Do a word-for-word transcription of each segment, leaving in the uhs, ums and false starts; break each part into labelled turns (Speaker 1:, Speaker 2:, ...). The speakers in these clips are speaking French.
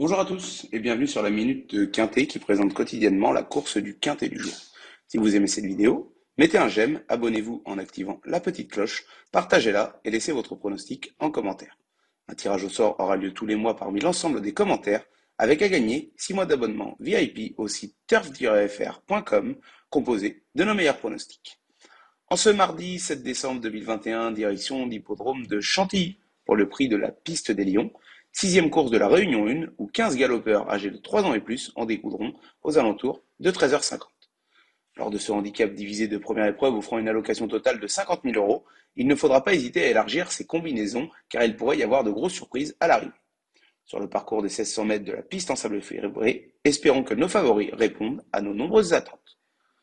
Speaker 1: Bonjour à tous et bienvenue sur la Minute de Quintet qui présente quotidiennement la course du Quintet du jour. Si vous aimez cette vidéo, mettez un j'aime, abonnez-vous en activant la petite cloche, partagez-la et laissez votre pronostic en commentaire. Un tirage au sort aura lieu tous les mois parmi l'ensemble des commentaires avec à gagner six mois d'abonnement V I P au site turf tiret f r point com composé de nos meilleurs pronostics. En ce mardi sept décembre deux mille vingt et un, direction l'hippodrome de Chantilly pour le prix de la Piste des Lions, sixième course de la Réunion un où quinze galopeurs âgés de trois ans et plus en découdront aux alentours de treize heures cinquante. Lors de ce handicap divisé de première épreuve offrant une allocation totale de cinquante mille euros, il ne faudra pas hésiter à élargir ses combinaisons car il pourrait y avoir de grosses surprises à l'arrivée. Sur le parcours des seize cents mètres de la piste en sable fibré, espérons que nos favoris répondent à nos nombreuses attentes.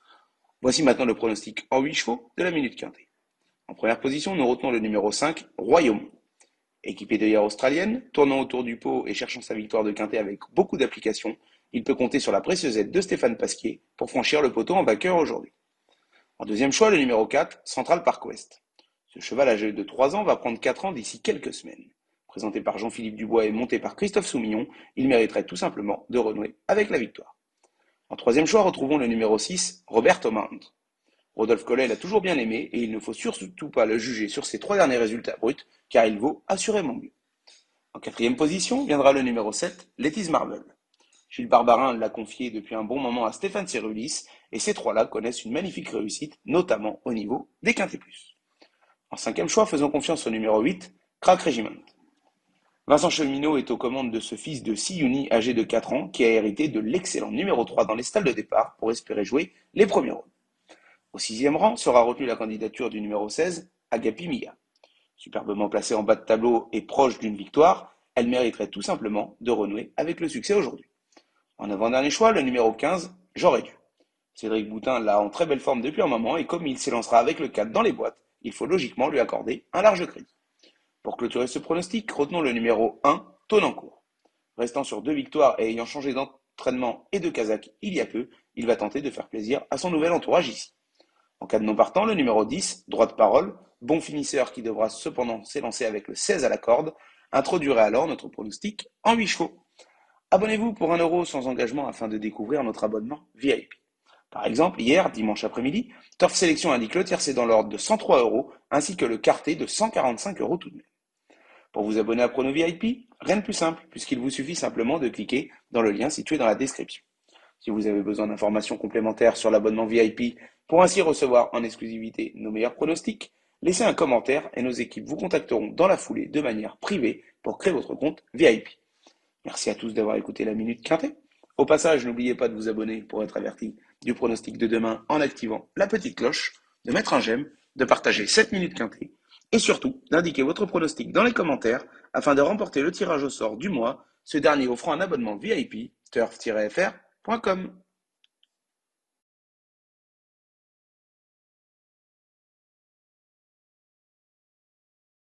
Speaker 1: Voici maintenant le pronostic en huit chevaux de la Minute Quintet. En première position, nous retenons le numéro cinq, Royaume. Équipé d'œillères australienne, tournant autour du pot et cherchant sa victoire de Quintet avec beaucoup d'application, il peut compter sur la précieuse aide de Stéphane Pasquier pour franchir le poteau en vainqueur aujourd'hui. En deuxième choix, le numéro quatre, Central Park West. Ce cheval âgé de trois ans va prendre quatre ans d'ici quelques semaines. Présenté par Jean-Philippe Dubois et monté par Christophe Soumillon, il mériterait tout simplement de renouer avec la victoire. En troisième choix, retrouvons le numéro six, Roberto Mount. Rodolphe Collet l'a toujours bien aimé et il ne faut surtout pas le juger sur ses trois derniers résultats bruts, car il vaut assurément mieux. En quatrième position viendra le numéro sept, Letty's Marble. Gilles Barbarin l'a confié depuis un bon moment à Stéphane Cirulis et ces trois-là connaissent une magnifique réussite, notamment au niveau des Quintet Plus. En cinquième choix, faisons confiance au numéro huit, Crack Regiment. Vincent Cheminot est aux commandes de ce fils de Siouni âgé de quatre ans qui a hérité de l'excellent numéro trois dans les stalles de départ pour espérer jouer les premiers rôles. Au sixième rang sera retenue la candidature du numéro seize, Agapi Miga. Superbement placée en bas de tableau et proche d'une victoire, elle mériterait tout simplement de renouer avec le succès aujourd'hui. En avant-dernier choix, le numéro quinze, J'aurais dû. Cédric Boutin l'a en très belle forme depuis un moment et comme il s'élancera avec le quatre dans les boîtes, il faut logiquement lui accorder un large crédit. Pour clôturer ce pronostic, retenons le numéro un, Tonancourt. Restant sur deux victoires et ayant changé d'entraînement et de casaque il y a peu, il va tenter de faire plaisir à son nouvel entourage ici. En cas de non partant, le numéro dix, Droit de parole, bon finisseur qui devra cependant s'élancer avec le seize à la corde, introduirait alors notre pronostic en huit chevaux. Abonnez-vous pour un euro sans engagement afin de découvrir notre abonnement V I P. Par exemple, hier, dimanche après-midi, Turf Sélection indique le tiercé dans l'ordre de cent trois euros ainsi que le quarté de cent quarante-cinq euros tout de même. Pour vous abonner à Prono V I P, rien de plus simple puisqu'il vous suffit simplement de cliquer dans le lien situé dans la description. Si vous avez besoin d'informations complémentaires sur l'abonnement V I P pour ainsi recevoir en exclusivité nos meilleurs pronostics, laissez un commentaire et nos équipes vous contacteront dans la foulée de manière privée pour créer votre compte V I P. Merci à tous d'avoir écouté la Minute Quintet. Au passage, n'oubliez pas de vous abonner pour être averti du pronostic de demain en activant la petite cloche, de mettre un j'aime, de partager cette Minute Quintet et surtout d'indiquer votre pronostic dans les commentaires afin de remporter le tirage au sort du mois, ce dernier offrant un abonnement V I P turf tiret f r point com.